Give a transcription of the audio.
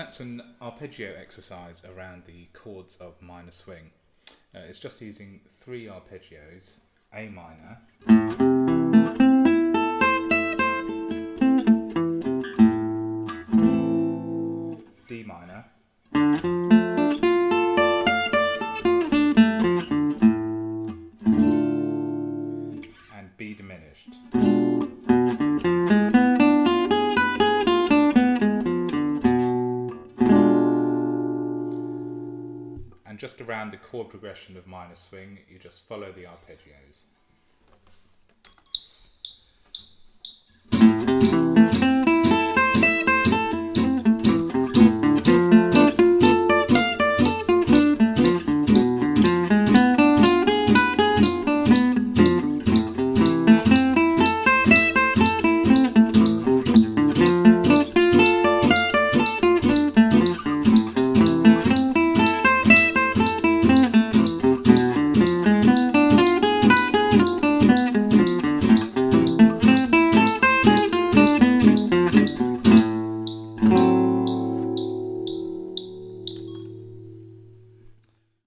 that's an arpeggio exercise around the chords of minor swing. It's just using 3 arpeggios: A minor, D minor, and B diminished. And just around the chord progression of minor swing, you just follow the arpeggios.